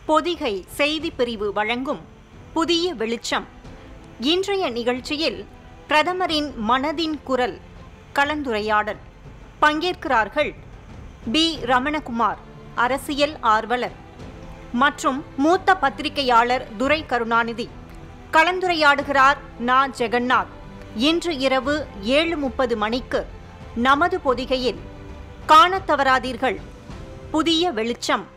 பொதிகை செய்தி பிரிவு வழங்கும் புதிய வெளிச்சம். இன்றைய நிகழ்ச்சியில் பிரதமரின் மனதின் குரல் கலந்துரையாடல். பங்கேற்கிறார்கள் பி. ரமணகுமார், அரசியல் ஆர்வலர், மற்றும் மூத்த பத்திரிகையாளர் துரை கருணாநிதி. கலந்துரையாடுகிறார் நா. ஜெகநாத். இன்று இரவு 7:30 மணிக்கு நமது பொதிகையில் காணத் தவறாதீர்கள். புதிய வெளிச்சம்.